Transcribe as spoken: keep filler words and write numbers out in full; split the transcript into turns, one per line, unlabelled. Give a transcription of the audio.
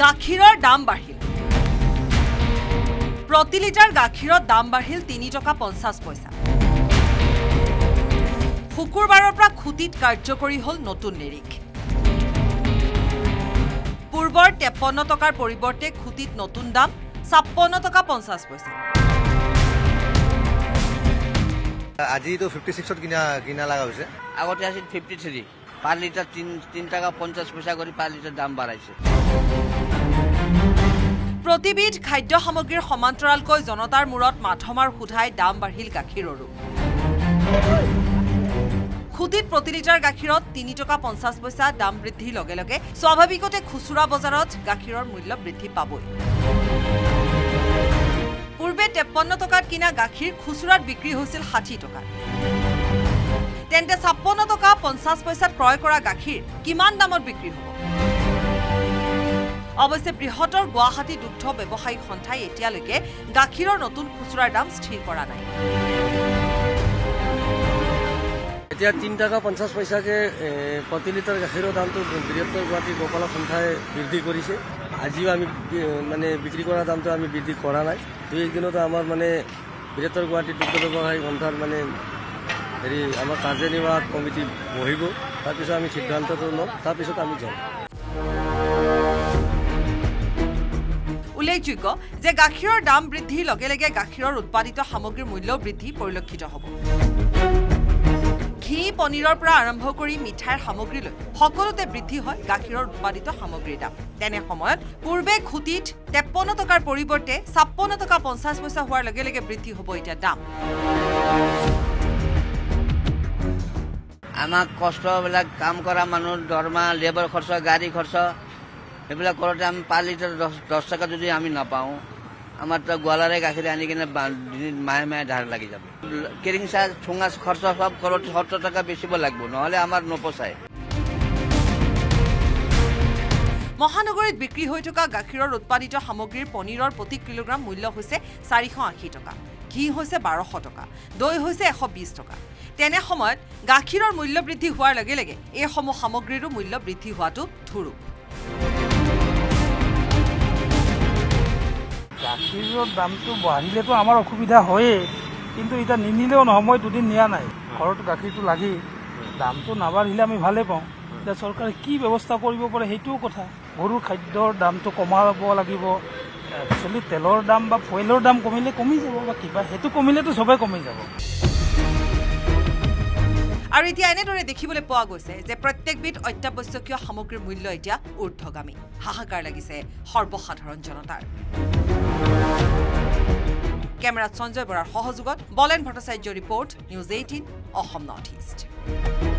গাখীৰৰ দাম বাঢ়িল প্ৰতি লিটাৰ গাখীৰৰ দাম বাঢ়িল তিনি টকা পঞ্চাছ পইচা শুকুৰবাৰৰ পৰা খুটিত কাৰ্যকৰী হ'ল নতুন নিৰিখ পূৰ্বৰ তেপন্ন টকাৰ পৰিৱৰ্তে খুটিত নতুন দাম ছাপ্পন্ন টকা পঞ্চাছ পইচা
আজি তো fifty-six কিনা কিনা লাগা হৈছে
আগতে আছিল fifty-three পাৰ লিটাৰ তিন টাকা পঞ্চাছ পইচা কৰি পাৰ লিটাৰ দাম বাঢ়াইছে
প্ৰতিবিধ খাদ্য সামগ্ৰীৰ সমান্তৰালকৈ জনতাৰ মূৰত মাধমাৰ সুধাই দাম বাঢ়িল গাখীৰৰো খুটিত প্ৰতি লিটাৰ গাখীৰত তিনি টকা পঞ্চাছ পইচা দাম বৃদ্ধিৰ লগে লগে স্বাভাৱিকতে খুচুৰা বজাৰত গাখীৰৰ মূল্য বৃদ্ধি পাবই পূৰ্বে তেপন্ন টকাত কিনা গাখীৰ খুচুৰাত বিক্ৰী হৈছিল ষাঠি টকা তেন্তে ছাপ্পন্ন টকা পঞ্চাছ পইচাত ক্ৰয় কৰা গাখীৰ কিমান দামত বিক্ৰী হ'ব অৱশ্যে বৃহত্তৰ গুৱাহাটী দুগ্ধ ব্যৱসায়িক সন্থাই এতিয়ালৈকে গাখীৰৰ নতুন খুচুৰাৰ দাম স্থিৰ কৰা নাই
এতিয়া তিন টাকা পঞ্চাছ পইচাকে প্ৰতি লিটাৰ গাখীৰৰ দামটো বৃহত্তৰ গুৱাহাটী গোপালক সন্থাই বৃদ্ধি কৰিছে আজিও আমি মানে বিক্ৰী কৰা দামটো আমি বৃদ্ধি কৰা নাই দুই দিনতো আমাৰ মানে বৃহত্তৰ গুৱাহাটী দুগ্ধ ব্যৱসায়িক সন্থাৰ মানে হেৰি আমাৰ কাৰ্যনিৰ্বাহক কমিটি বহিব তাৰপিছত আমি সিদ্ধান্তটো ল'ম তাৰপিছত আমি যাম
উল্লেখযোগ্য যে গাখীৰৰ দাম বৃদ্ধিৰ লগে লগে গাখীৰৰ উৎপাদিত সামগ্ৰীৰ মূল্য বৃদ্ধি পৰিলক্ষিত হ'ব ঘি পনীৰৰ পৰা আৰম্ভ কৰি মিঠাইৰ সামগ্ৰীলৈ সকলোতে বৃদ্ধি হয় গাখীৰৰ উৎপাদিত সামগ্ৰীৰ দাম তেনে সময়ত পূৰ্বে খুটিত তেপন্ন টকাৰ পৰিৱৰ্তে ছাপ্পন্ন টকা পঞ্চাছ পইচা হোৱাৰ লগে লগে বৃদ্ধি হ'ব এতিয়া দাম
আমাক কষ্টবিলাক কাম কৰা মানুহৰ দৰমহা লেবাৰ খৰচ গাড়ী খৰচ এইবিলাক কৰোঁতে আমি পাৰ লিটাৰ দহ দহ টকা যদি আমি নাপাওঁ আমাৰ তো গোৱালাৰে গাখীৰ আনি কিনে মাহে মাহে ধাৰ লাগি যাব কেৰিং চাৰ্জ ঠোঙা খৰচ সব কৰোঁতে সত্তৰ টকা বেচিব লাগিব নহ'লে আমাৰ নপচায়
মহানগৰীত বিক্ৰী হৈ থকা গাখীৰৰ উৎপাদিত সামগ্ৰীৰ পনীৰৰ প্ৰতি কিলোগ্ৰাম মূল্য হৈছে চাৰিশ আশী টকা ঘি হৈছে বাৰশ টকা দৈ হৈছে এশ বিশ টকা তেনে সময়ত গাখীৰৰ মূল্য বৃদ্ধি হোৱাৰ লগে লগে এইসমূহ সামগ্ৰীৰো মূল্য বৃদ্ধি হোৱাটো ধুৰু
গাখীৰৰ দামটো বাঢ়িলেতো আমাৰ অসুবিধা হয়েই কিন্তু এটা নিনিলেও নহয় মই দুদিন নিয়া নাই ঘৰত গাখীৰটো লাগি দামটো নাবাঢ়িলে আমি ভালেই পাওঁ এতিয়া চৰকাৰে কি ব্যৱস্থা কৰিব পাৰে সেইটোও কথা গৰুৰ খাদ্যৰ দামটো কমাব লাগিব একচুৱেলি তেলৰ দাম বা ফুৱেলৰ দাম কমিলে কমি যাব বা কিবা সেইটো কমিলেতো চবেই কমি যাব
আৰু এতিয়া এনেদৰে দেখিবলৈ পোৱা গৈছে যে প্ৰত্যেকবিধ অত্যাৱশ্যকীয় সামগ্ৰীৰ মূল্য এতিয়া ঊৰ্ধ্বগামী হাহাকাৰ লাগিছে সৰ্বসাধাৰণ জনতাৰ কেমেৰাত সঞ্জয় বৰাৰ সহযোগত Bolen Bhattacharya report news eighteen Assam north east